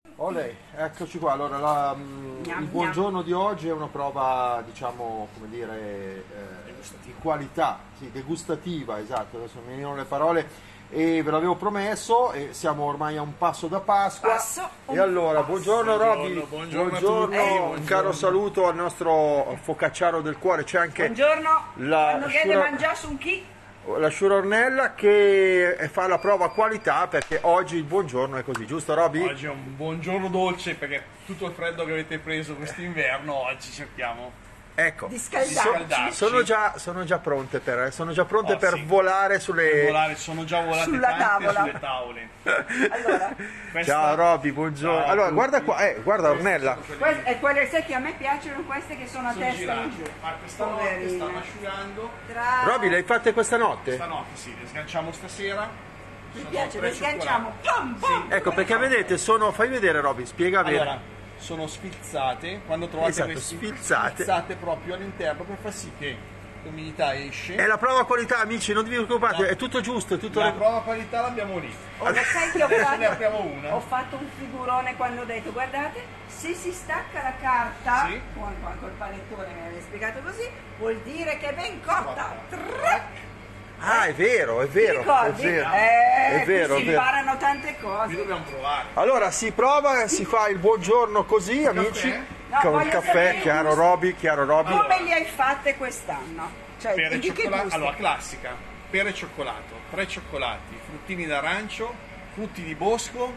Olè, eccoci qua. Allora, il buongiorno di oggi è una prova, diciamo, come dire, di qualità, sì, degustativa, esatto, adesso mi venivano le parole e ve l'avevo promesso e siamo ormai a un passo da Pasqua. E allora, buongiorno Roby, buongiorno, un caro saluto al nostro focacciaro del cuore, c'è anche la Sciurornella che fa la prova qualità, perché oggi il buongiorno è così, giusto Roby? Oggi è un buongiorno dolce perché tutto il freddo che avete preso quest'inverno oggi cerchiamo di scaldarci. Sono già pronte per volare sono già volate sulla tante tavola. sulle tavole. Allora, ciao Roby, buongiorno. Ciao, allora guarda qua, guarda Ornella. e quelle sai che a me piacciono queste che sono a testa in giù. Ma questa notte stanno asciugando. Roby, le hai fatte questa notte? Stanotte sì, le sganciamo stasera. Mi Sono piace, tre le sganciamo. Pam, pam. Ecco, perché vedete, fai vedere Roby, spiega bene. Allora, sono sfizzate, quando trovate Esatto, questi sfizzate proprio all'interno per far sì che l'umidità esce. È la prova qualità, amici, non vi preoccupate, è tutto giusto, è tutto La prova qualità l'abbiamo lì. Lo sai che Ne apriamo una. ho fatto un figurone quando ho detto guardate, se si stacca la carta, Sì. col panettone me l'avete spiegato così, vuol dire che è ben cotta. Trac. Ah, è vero, è Ti vero, ricordi? è vero. Si imparano tante Qui cose. dobbiamo provare. Allora si prova, si fa il buongiorno così, amici, No, con il voglio caffè, sapere chiaro Roby. Come le hai fatte quest'anno? Cioè, Pere e di che cioccolato, gusto? allora classica, pere e cioccolato, 3 cioccolati, fruttini d'arancio, frutti di bosco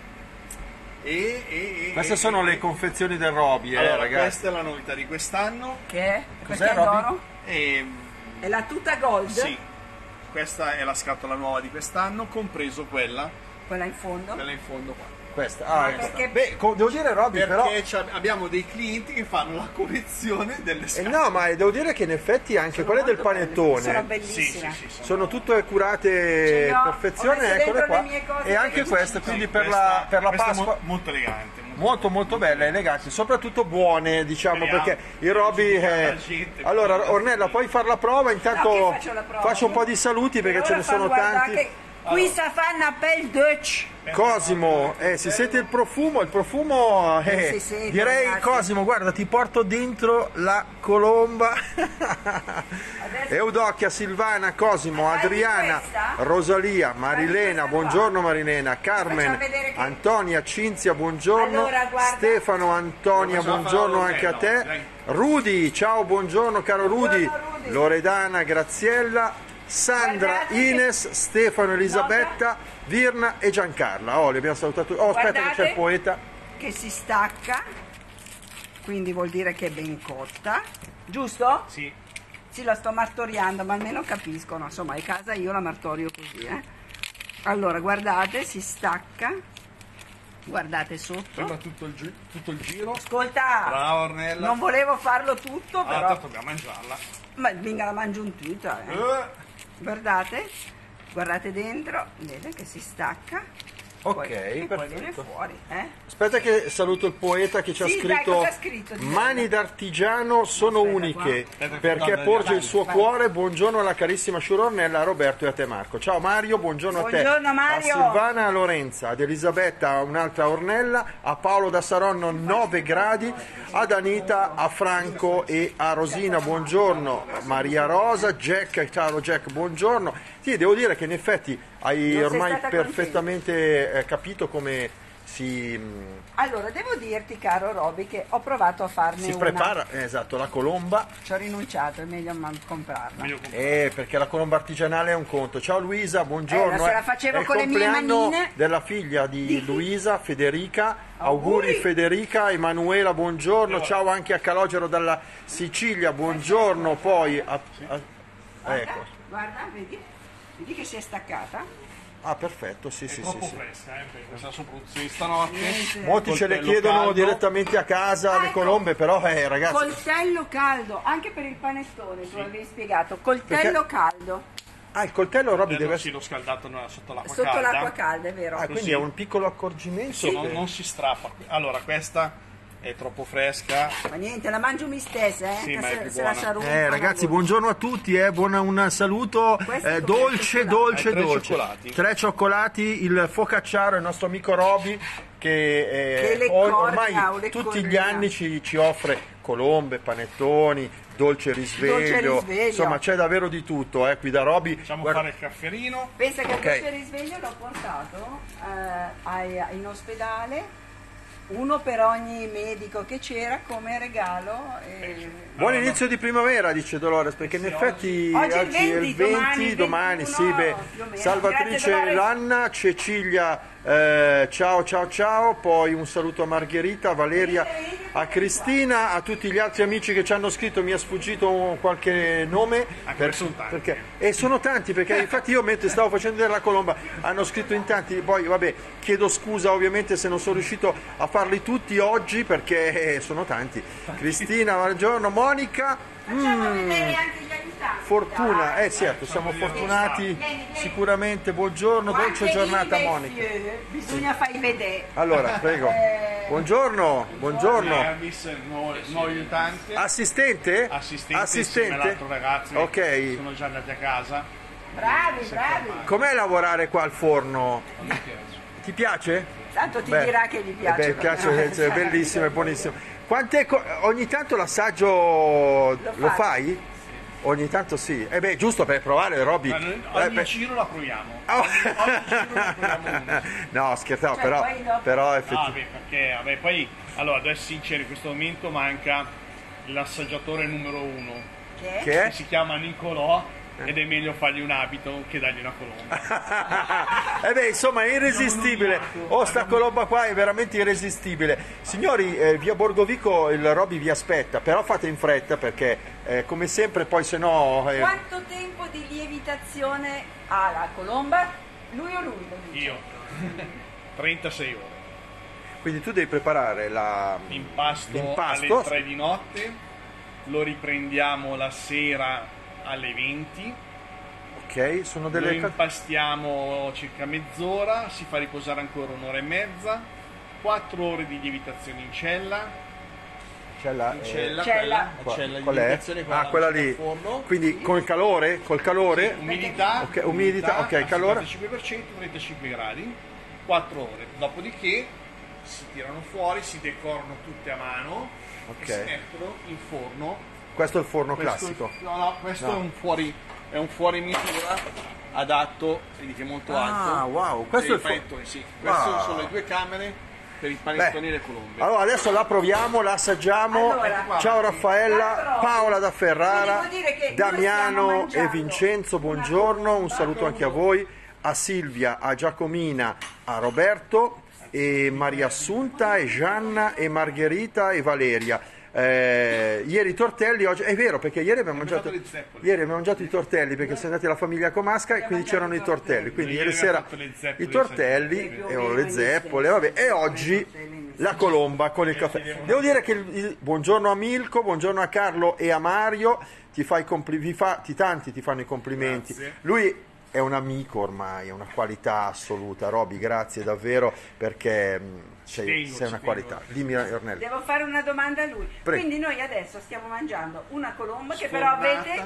Queste sono le confezioni del Roby, allora, ragazzi. questa è la novità di quest'anno. Che è? Cos'è, Perché è Roby? d'oro? E, È la tuta gold? sì, questa è la scatola nuova di quest'anno, compreso quella Quella in fondo? in fondo qua. Questa, ecco. perché- Beh, devo dire Roby, però. Perché abbiamo dei clienti che fanno la collezione delle scatole. No, ma devo dire che in effetti anche quelle del Sono panettone bellissime. Sì. sono tutte curate Ce l'ho, a perfezione, ho messo eccole dentro qua. le mie cose E anche perché- queste, quindi Sì, per questa la è Pasqua. molto elegante. Molto belle, eleganti, soprattutto buone, diciamo, Speriamo. perché il Roby La gente. Allora Ornella, puoi fare la prova, intanto No, che faccio la prova? faccio un po' di saluti perché Per ce ora ne sono guarda tanti. che qui si fanno appel Dutch. Cosimo, si sente il profumo Si sente, direi ragazzi. Cosimo, guarda, ti porto dentro la colomba. Eudocchia, Silvana, Cosimo, Fai di Adriana, questa? Rosalia, Marilena, questa qua. buongiorno Marilena, Carmen, Facciamo vedere che- Antonia, Cinzia, buongiorno, Allora, guarda. Stefano, Antonia, Facciamo buongiorno fare anche a l'ornello, te, dai. Rudy, ciao, buongiorno caro Rudy, Buongiorno, Rudy. Loredana, Graziella, Sandra, Guardate che- Ines, Stefano, Elisabetta, Virna e Giancarla. Oh, li abbiamo salutati. Oh, aspetta che Guardate c'è il poeta. che si stacca, quindi vuol dire che è ben cotta, giusto? Sì. Sì, la sto martoriando, ma almeno capiscono, insomma, a casa io la martorio così, Allora, guardate, si stacca, guardate sotto. Sembra tutto il giro. Ascolta, Brava Ornella. non volevo farlo tutto, però, Tanto dobbiamo mangiarla. ma vinga la mangio un tutta, Guardate, guardate dentro, vede che si stacca. Ok, e poi viene perfetto. fuori, Aspetta che saluto il poeta che ci ha Sì, dai, scritto: cosa ha scritto? Di mani d'artigiano sono Aspetta, uniche Aspetta, perché no, porge vai, il suo vai. cuore. Buongiorno alla carissima Sciurornella, a Roberto e a te Marco. Ciao Mario, buongiorno a te. Buongiorno, Mario. A Silvana, a Lorenza, ad Elisabetta, a un'altra Ornella, a Paolo da Saronno 9 gradi, ad Anita, a Franco e a Rosina, buongiorno. Maria Rosa, Jack, caro Jack, buongiorno. Sì, devo dire che in effetti hai Non sei ormai stata perfettamente capito come si Allora, devo dirti, caro Roby, che ho provato a farne una. prepara, esatto, la colomba, Ci ho rinunciato, è meglio comprarla. Meglio comprare. perché la colomba artigianale è un conto. Ciao Luisa, buongiorno. se la facevo È il con le mie compleanno manine. della figlia di Luisa, Federica. Auguri Auguri. Federica, Emanuela, buongiorno. Ciao anche a Calogero dalla Sicilia, buongiorno. Poi ecco. Guarda, vedi che si è staccata? Ah, perfetto, sì, sì, sì, Troppo sì. fresca, perché questa sua produzione stanotte. Molti ce le Coltello chiedono caldo. direttamente a casa le Ecco. colombe, però ragazzi, Coltello caldo, anche per il panettone, tu avevi spiegato. Coltello caldo, il coltello Roby deve Sì, essere l'ho scaldato sotto l'acqua sotto calda. l'acqua calda, è vero? quindi Così. è un piccolo accorgimento. Non si strappa. Allora, questa è troppo fresca. Ma niente, la mangio mi stessa, Sì, che ma è più se la buona. sciaruppa. Ragazzi, buongiorno a tutti, un saluto Questo è dolce, cioccolato. dolce, Tre dolce. cioccolati. 3 cioccolati, il focacciaro, il nostro amico Roby, Che le ormai corna o le tutti gli corna. anni ci offre colombe, panettoni, dolce risveglio, insomma c'è davvero di tutto qui da Roby. Facciamo fare il cafferino. Pensa che Ok. il dolce risveglio l'ho portato in ospedale, uno per ogni medico che c'era come regalo. Buon inizio di primavera, dice Dolores, perché in effetti oggi è il 20, domani domani sì, beh, 21, più o meno. Salvatrice Grazie, Dolores. Lanna, Cecilia, ciao, poi un saluto a Margherita, a Valeria, a Cristina, a tutti gli altri amici che ci hanno scritto, mi è sfuggito qualche nome, sono tanti. e sono tanti, perché infatti io mentre stavo facendo vedere la colomba hanno scritto in tanti, poi vabbè chiedo scusa ovviamente se non sono riuscito a farli tutti oggi perché sono tanti. Cristina, buongiorno, Monica. Facciamo vedere anche gli aiutanti. Fortuna, dai. certo, siamo fortunati Vieni. sicuramente, buongiorno, dolce Quante giornata lingue, Monica. bisogna farli vedere. Allora, prego. Buongiorno. Service, nuovo aiutante. Assistente? Insieme all'altro ragazzo. Ok. Sono già andati a casa. Bravi. Com'è lavorare qua al forno? Ti piace? Tanto ti Beh, dirà che gli piace. piace, è bellissimo, è buonissimo. Ogni tanto l'assaggio lo fai? Ogni tanto sì. Giusto per provare, Roby. Ogni giro la proviamo. Oh. Ogni giro la proviamo uno. No, scherzavo, Cioè, poi dopo- però effettivamente. Perché poi, allora, ad essere sinceri, in questo momento manca l'assaggiatore numero 1, Che? Che è? che si chiama Nicolò, ed è meglio fargli un abito che dargli una colomba. Insomma è irresistibile. Sta colomba qua è veramente irresistibile. Signori, via Borgovico il Roby vi aspetta, però fate in fretta perché come sempre poi se no Quanto tempo di lievitazione ha la colomba? Lui o lui? Lo dice? Io 36 ore. quindi tu devi preparare L'impasto l'impasto. alle 3 di notte, lo riprendiamo la sera alle 20, Ok, sono lo delle impastiamo circa mezz'ora, si fa riposare ancora un'ora e mezza, 4 ore di lievitazione in cella. Cella, Cella. Cella di qual è? lievitazione, Quella sul lì. forno. Quindi col calore? Umidità, Ok, umidità, ok, calore. 55%, 35 gradi, 4 ore. Dopodiché si tirano fuori, si decorano tutte a mano Ok. e si mettono in forno. Questo è il forno Questo- classico. questo No. è un fuori misura adatto, vedi che è molto alto. Wow, Per questo è i il forno. panettoni, sì. Queste Wow. sono le due camere per i panettoni e le colombe. Allora adesso la proviamo, la assaggiamo. Allora, Ciao Raffaella, Marco, Paola da Ferrara, quindi vuol dire che noi Damiano stiamo e mangiando Vincenzo, buongiorno, un saluto anche a voi, a Silvia, a Giacomina, a Roberto, e Maria Assunta, e Gianna, e Margherita e Valeria. Ieri i tortelli, oggi è vero perché ieri abbiamo mangiato i tortelli perché siamo andati alla famiglia Comasca e quindi c'erano i tortelli, quindi Ieri ieri abbiamo sera fatto le zeppole i tortelli e le zeppole, vabbè, e oggi la colomba con il caffè. Devo dire che buongiorno a Milko, buongiorno a Carlo e a Mario, tanti ti fanno i complimenti. Grazie. Lui è un amico ormai, è una qualità assoluta. Roby, grazie davvero perché sei una qualità. Dimmi Ornella. Devo fare una domanda a lui. Prego. Quindi noi adesso stiamo mangiando una colomba che però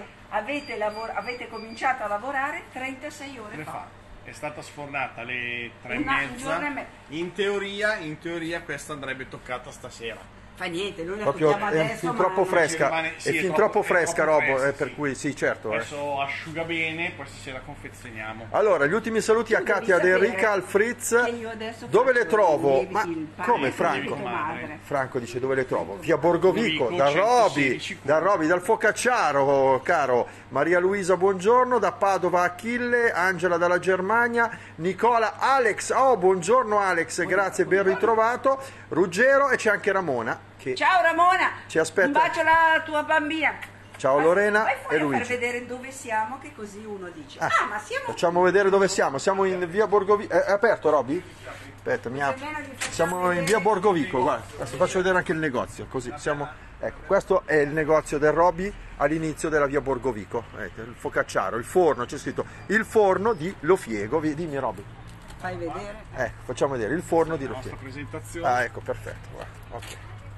avete cominciato a lavorare 36 ore fa. È stata sfornata alle 3 e Un giorno e mezza. In teoria questa andrebbe toccata stasera. Fa niente, noi la Proprio tocchiamo è adesso. fin troppo fresca, rimane- sì, è è fin troppo- troppo è fresca troppo Robo, fresca, per sì. cui sì, certo. Adesso asciuga bene, poi stasera confezioniamo. Allora, gli ultimi saluti a Tu devi Katia, ad Enrica, sapere al Fritz. che io adesso Dove le faccio trovo? il Ma pane come con Franco? lievito madre. Franco dice dove le trovo? Via Borgovico, da Roby, 116 dal Focacciaro, caro. Maria Luisa, buongiorno, da Padova Achille, Angela dalla Germania, Nicola, Alex, buongiorno Alex, grazie, ben ritrovato, Ruggero, e c'è anche Ramona che Ciao Ramona, ci aspetta. un bacio alla tua bambina. Ciao Lorena Vai e fuori a far Luigi. vedere dove siamo, che così uno dice ma siamo Facciamo vedere dove siamo. Siamo in via Borgovico. È aperto, Roby? Aspetta, mi apro. Almeno gli facciamo Siamo in vedere. via Borgovico, guarda. Adesso faccio vedere anche il negozio. Così siamo. Ecco, questo è il negozio del Roby all'inizio della via Borgovico. Il focacciaro, il forno, c'è scritto il forno di Lofiego. Dimmi Roby. Fai vedere. Facciamo vedere il forno di La nostra Lofiego. presentazione. Ecco, perfetto. Guarda. Ok.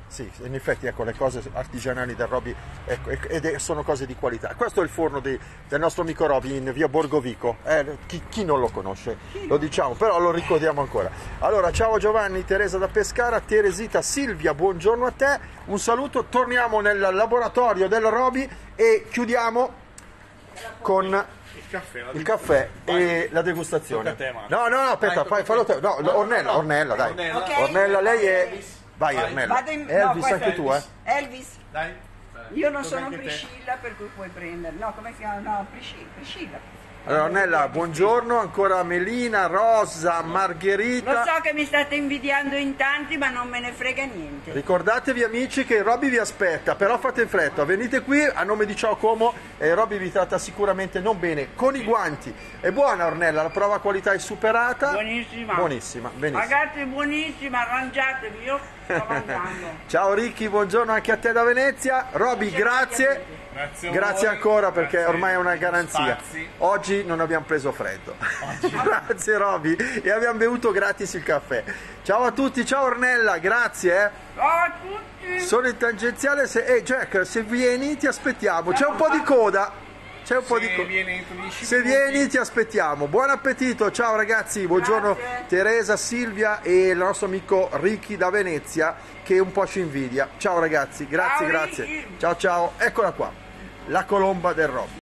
Sì, in effetti ecco, le cose artigianali del Roby ecco, sono cose di qualità. Questo è il forno del nostro amico Roby in via Borgovico. Chi non lo conosce, lo diciamo, però lo ricordiamo ancora. Allora, ciao Giovanni, Teresa da Pescara, Teresita, Silvia, buongiorno a te, un saluto, torniamo nel laboratorio del Roby e chiudiamo con il caffè e la degustazione. No, aspetta, fallo te. No, Ornella, dai. Okay. Ornella, lei è... Vai Ornella. Elvis, no, anche tu, Elvis. Dai. Io non sono Priscilla, per cui puoi prendere. No, come si chiama? No, Priscilla. Allora Ornella, buongiorno, ancora Melina, Rosa, Margherita. Lo so che mi state invidiando in tanti, ma non me ne frega niente. Ricordatevi amici che Roby vi aspetta, però fate in fretta, venite qui a nome di Ciao Como e Roby vi tratta sicuramente non bene, con i guanti. È buona Ornella, la prova qualità è superata. Buonissima. Buonissima, benissimo. Ragazzi, buonissima, arrangiatevi, io sto mangiando. Ciao Ricky, buongiorno anche a te da Venezia. Roby, grazie. Grazie ancora perché ormai è una garanzia. Oggi non abbiamo preso freddo. Grazie Roby e abbiamo bevuto gratis il caffè. Ciao a tutti, ciao Ornella, grazie. Ciao a tutti. Sono in tangenziale, Jack, se vieni ti aspettiamo. C'è un po' di coda. C'è un po' di coda. Se vieni ti aspettiamo. Buon appetito, ciao ragazzi, buongiorno. Grazie. Teresa, Silvia e il nostro amico Ricky da Venezia che un po' ci invidia. Ciao ragazzi, grazie, ciao, grazie. Ricky. Ciao ciao, eccola qua. La colomba del Roby.